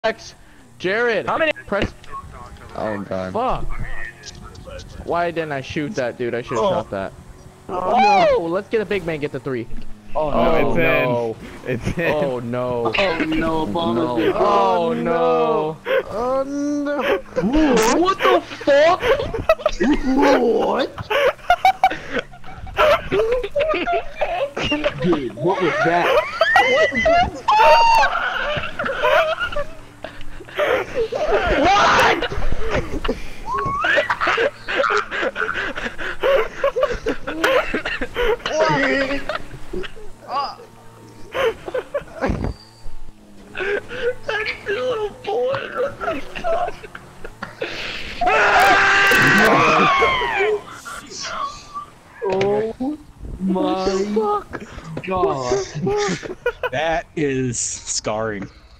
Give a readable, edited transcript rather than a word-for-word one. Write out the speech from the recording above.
X. Jared. How many? Press. Oh god. Fuck. Why didn't I shoot that, dude? I should have shot that. Oh, Oh, let's get a big man. Get the 3. Oh Oh no. no. It's in. Oh no. Oh no, Obama. No. Oh no. Oh no. What the fuck? What? Dude, what was that? Oh my god. That is scarring.